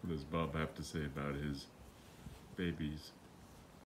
What does Bob have to say about his babies?